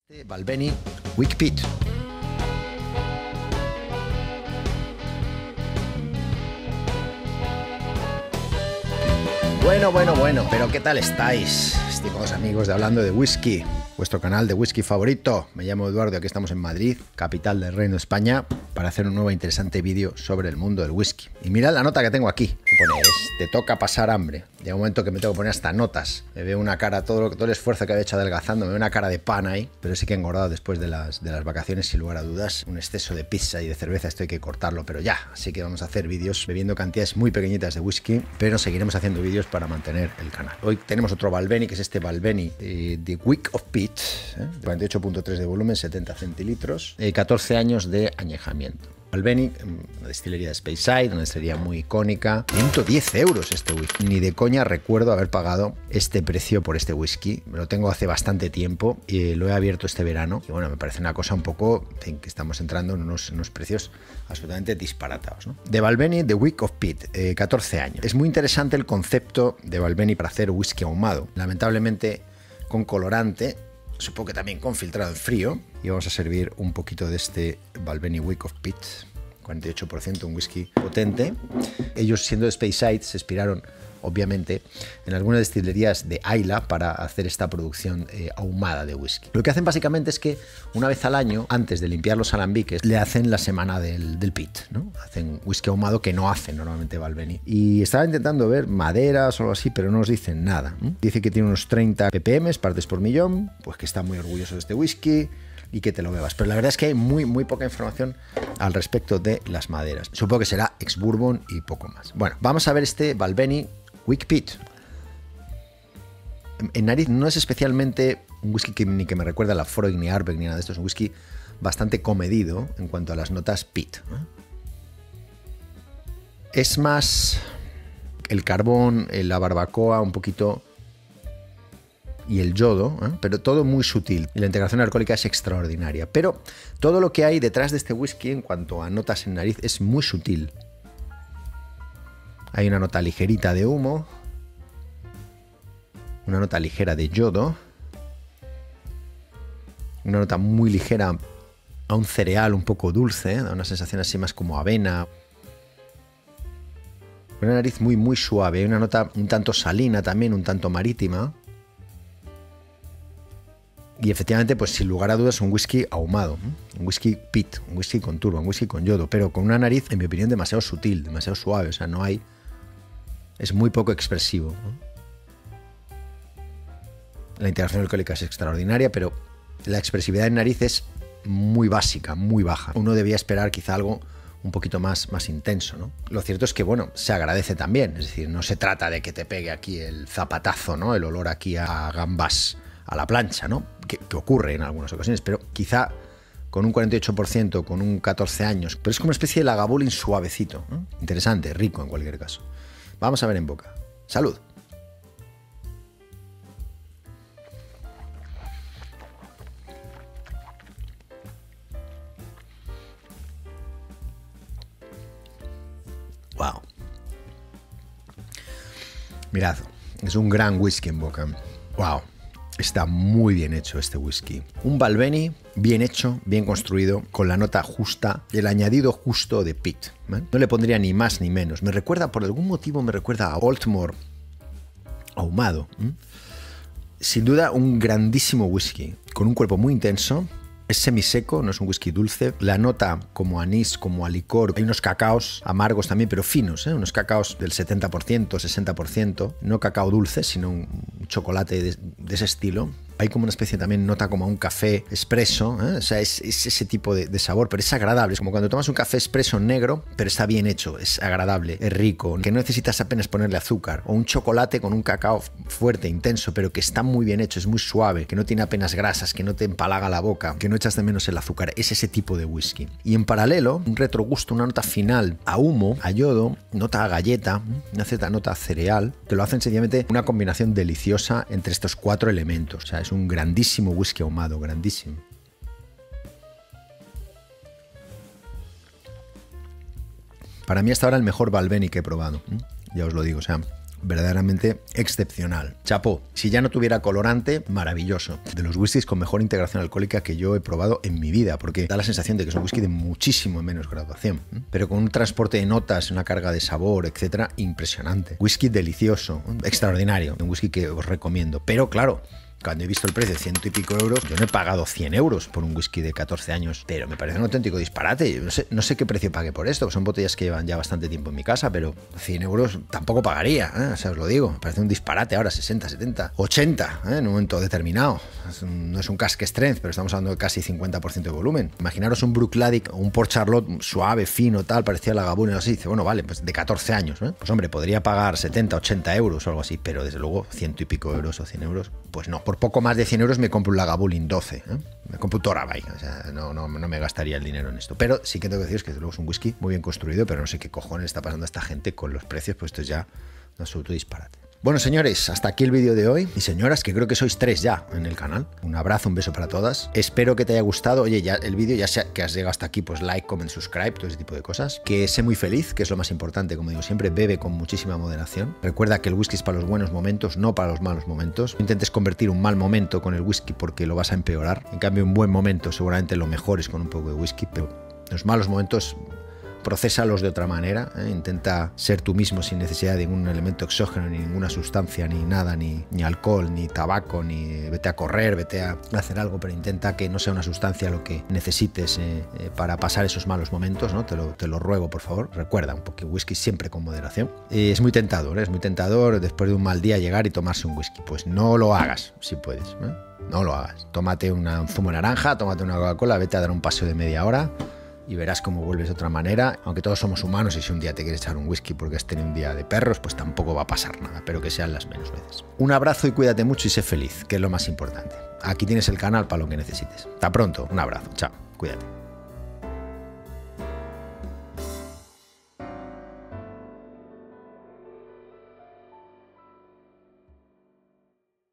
Balvenie Weak Peat. Bueno, pero ¿qué tal estáis, estimados amigos de Hablando de Whisky? Vuestro canal de whisky favorito. Me llamo Eduardo, aquí estamos en Madrid, capital del Reino de España, para hacer un nuevo interesante vídeo sobre el mundo del whisky. Y mirad la nota que tengo aquí, que pone, te toca pasar hambre. Llega un momento que me tengo que poner hasta notas. Me veo una cara, todo el esfuerzo que había hecho adelgazando, me veo una cara de pan ahí, pero sí que he engordado después de las vacaciones, sin lugar a dudas. Un exceso de pizza y de cerveza, esto hay que cortarlo, pero ya. Así que vamos a hacer vídeos bebiendo cantidades muy pequeñitas de whisky, pero seguiremos haciendo vídeos para mantener el canal. Hoy tenemos otro Balvenie, que es este Balvenie The Weak Peat, 48.3 de volumen, 70 centilitros, 14 años de añejamiento. Balvenie, una destilería de Speyside, una destilería muy icónica. 110 euros este whisky. Ni de coña recuerdo haber pagado este precio por este whisky. Lo tengo hace bastante tiempo y lo he abierto este verano. Y bueno, me parece una cosa un poco, en fin, que estamos entrando en unos precios absolutamente disparatados, ¿no? De Balvenie The Weak Peat, 14 años. Es muy interesante el concepto de Balvenie para hacer whisky ahumado. Lamentablemente con colorante, supongo que también con filtrado en frío. Y vamos a servir un poquito de este Balvenie Weak Peat, 48%, un whisky potente. Ellos, siendo de Speyside, se inspiraron obviamente en algunas destilerías de Islay para hacer esta producción ahumada de whisky. Lo que hacen básicamente es que una vez al año, antes de limpiar los alambiques, le hacen la semana del peat, ¿no? Hacen whisky ahumado que no hacen normalmente Balvenie. Y estaba intentando ver maderas o algo así, pero no nos dicen nada. Dice que tiene unos 30 ppm, partes por millón, pues que está muy orgulloso de este whisky y que te lo bebas. Pero la verdad es que hay muy poca información al respecto de las maderas. Supongo que será ex-bourbon y poco más. Bueno, vamos a ver este Balvenie Weak Peat. En nariz no es especialmente un whisky ni que me recuerda a la Freud ni Ardbeg ni nada de esto. Es un whisky bastante comedido en cuanto a las notas peat. Es más el carbón, la barbacoa un poquito y el yodo, pero todo muy sutil. Y la integración alcohólica es extraordinaria. Pero todo lo que hay detrás de este whisky en cuanto a notas en nariz es muy sutil. Hay una nota ligerita de humo, una nota ligera de yodo, una nota muy ligera a un cereal un poco dulce, da una sensación así más como avena. Una nariz muy suave, una nota un tanto salina también, un tanto marítima. Y efectivamente, pues sin lugar a dudas, un whisky ahumado, un whisky peat, un whisky con turba, un whisky con yodo, pero con una nariz, en mi opinión, demasiado sutil, demasiado suave, o sea, no hay... Es muy poco expresivo, ¿no? La integración alcohólica es extraordinaria, pero la expresividad en nariz es muy básica, muy baja. Uno debía esperar quizá algo un poquito más intenso, ¿no? Lo cierto es que, bueno, se agradece también. Es decir, no se trata de que te pegue aquí el zapatazo, ¿no? El olor aquí a gambas a la plancha, ¿no? Que ocurre en algunas ocasiones, pero quizá con un 48%, con un 14 años. Pero es como una especie de lagavulin suavecito, ¿no? Interesante, rico en cualquier caso. Vamos a ver en boca. ¡Salud! ¡Wow! Mirad, es un gran whisky en boca. ¡Wow! Está muy bien hecho este whisky. Un Balvenie bien hecho, bien construido, con la nota justa, el añadido justo de peat. No le pondría ni más ni menos. Me recuerda, por algún motivo, me recuerda a Oldmore ahumado. Sin duda, un grandísimo whisky, con un cuerpo muy intenso. Es semiseco, no es un whisky dulce. La nota como anís, como a licor. Hay unos cacaos amargos también, pero finos, unos cacaos del 70%, 60%. No cacao dulce, sino un chocolate de ese estilo. Hay como una especie también, nota como a un café expreso, o sea, es ese tipo de sabor, pero es agradable. Es como cuando tomas un café expreso negro, pero está bien hecho, es agradable, es rico, que no necesitas apenas ponerle azúcar. O un chocolate con un cacao fuerte, intenso, pero que está muy bien hecho, es muy suave, que no tiene apenas grasas, que no te empalaga la boca, que no echas de menos el azúcar. Es ese tipo de whisky. Y en paralelo, un retrogusto, una nota final a humo, a yodo, nota a galleta, una cierta nota a cereal, que lo hacen sencillamente una combinación deliciosa entre estos cuatro elementos. O sea, es un grandísimo whisky ahumado, grandísimo. Para mí hasta ahora el mejor Balvenie que he probado, ya os lo digo, o sea, verdaderamente excepcional. Chapó. Si ya no tuviera colorante, maravilloso. De los whiskies con mejor integración alcohólica que yo he probado en mi vida, porque da la sensación de que es un whisky de muchísimo menos graduación, pero con un transporte de notas, una carga de sabor, etcétera, impresionante. Whisky delicioso, extraordinario, un whisky que os recomiendo. Pero claro, cuando he visto el precio de 100 y pico euros, yo no he pagado 100 euros por un whisky de 14 años, pero me parece un auténtico disparate. Yo no sé qué precio pagué por esto, que son botellas que llevan ya bastante tiempo en mi casa, pero 100 euros tampoco pagaría, ¿eh? O sea, os lo digo, me parece un disparate ahora, 60, 70, 80, ¿eh? En un momento determinado. No es un cask strength, pero estamos hablando de casi 50% de volumen. Imaginaros un Bruichladdich o un Port Charlotte suave, fino, tal, parecía Lagavulin o así. Dice, bueno, vale, pues de 14 años, ¿eh? Pues hombre, podría pagar 70, 80 euros o algo así, pero desde luego 100 y pico euros o 100 euros, pues no. Por poco más de 100 euros me compro un Lagavulin 12, ¿eh? Me compro un Torabai, o sea, no me gastaría el dinero en esto. Pero sí que tengo que deciros que desde luego es un whisky muy bien construido, pero no sé qué cojones está pasando a esta gente con los precios, pues esto es ya un absoluto disparate. Bueno, señores, hasta aquí el vídeo de hoy. Y señoras, que creo que sois 3 ya en el canal. Un abrazo, un beso para todas. Espero que te haya gustado. Oye, ya el vídeo, ya sea que has llegado hasta aquí, pues like, comment, subscribe, todo ese tipo de cosas. Que sé muy feliz, que es lo más importante, como digo siempre. Bebe con muchísima moderación. Recuerda que el whisky es para los buenos momentos, no para los malos momentos. No intentes convertir un mal momento con el whisky porque lo vas a empeorar. En cambio, un buen momento, seguramente lo mejor es con un poco de whisky, pero los malos momentos, procésalos de otra manera, ¿eh? Intenta ser tú mismo sin necesidad de ningún elemento exógeno, ni ninguna sustancia, ni nada, ni alcohol, ni tabaco, ni vete a correr, vete a hacer algo, pero intenta que no sea una sustancia lo que necesites para pasar esos malos momentos, ¿no? Te lo ruego, por favor. Recuerda, un poco whisky siempre con moderación. Es muy tentador después de un mal día llegar y tomarse un whisky. Pues no lo hagas, si puedes, ¿eh? No lo hagas. Tómate un zumo de naranja, tómate una Coca-Cola, vete a dar un paseo de media hora y verás cómo vuelves de otra manera. Aunque todos somos humanos y si un día te quieres echar un whisky porque has tenido un día de perros, pues tampoco va a pasar nada, pero que sean las menos veces. Un abrazo y cuídate mucho y sé feliz, que es lo más importante. Aquí tienes el canal para lo que necesites. Hasta pronto, un abrazo, chao, cuídate.